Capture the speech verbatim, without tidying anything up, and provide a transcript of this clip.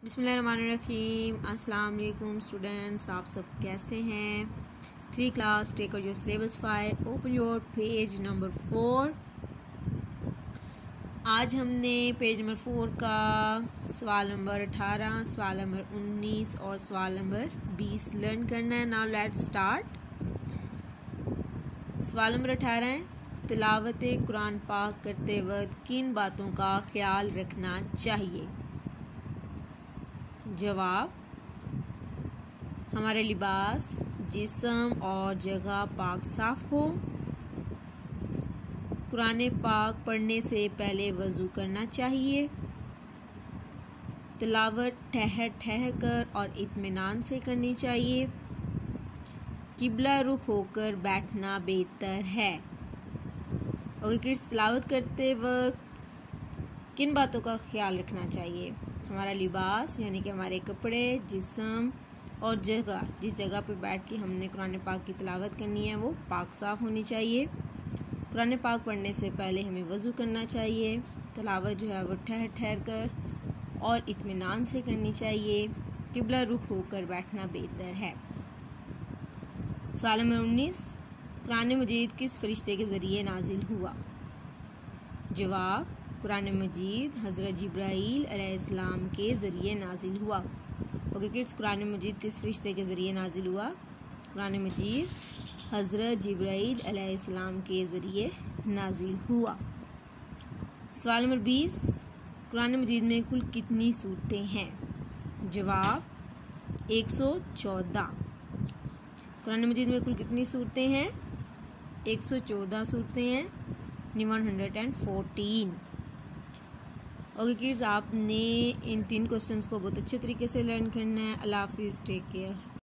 बिस्मिल्लाहिर्रहमानिर्रहीम। अस्सलाम वालेकुम स्टूडेंट्स, आप सब कैसे हैं। Three class take your syllabus five, open your page number four. आज हमने पेज नंबर फोर का सवाल नंबर अठारह, सवाल नंबर उन्नीस और सवाल नंबर बीस लर्न करना है। Now let's start. सवाल नंबर अठारह है, तिलावत कुरान पाक करते वक्त किन बातों का ख्याल रखना चाहिए। जवाब, हमारे लिबास, जिस्म और जगह पाक साफ हो। कुरान पाक पढ़ने से पहले वज़ू करना चाहिए। तिलावत ठहर ठहर कर और इत्मीनान से करनी चाहिए। किबला रुख होकर बैठना बेहतर है। और किड्स, तिलावत करते वक्त किन बातों का ख्याल रखना चाहिए। हमारा लिबास यानी कि हमारे कपड़े, जिस्म और जगह, जिस जगह पर बैठ के हमने कुरान पाक की तिलावत करनी है वो पाक साफ होनी चाहिए। कुरान पाक पढ़ने से पहले हमें वज़ू करना चाहिए। तिलावत जो है वो ठहर ठहर कर और इत्मीनान से करनी चाहिए। किबला रुख होकर बैठना बेहतर है। सवाल नंबर उन्नीस, कुरान मजीद किस फरिश्ते के ज़रिए नाजिल हुआ। जवाब, कुरान मजीद हज़रत जिब्राईल अलैहिस्सलाम के ज़रिए नाजिल हुआ। ओके किड्स, कुरान मजीद किस फरिश्ते के ज़रिए नाजिल हुआ। कुरान मजीद हज़रत जिब्राईल अलैहिस्सलाम के ज़रिए नाजिल हुआ। सवाल नंबर बीस, कुरान मजीद में कुल कितनी सूरतें हैं। जवाब, एक सौ चौदह। कुरान मजीद में कुल कितनी सूरतें हैं। एक सौ चौदह सूरतें हैं, one hundred and fourteen. Okay kids, आपने इन तीन क्वेश्चंस को बहुत अच्छे तरीके से लर्न करना है। अल्लाह हाफिज़, टेक केयर।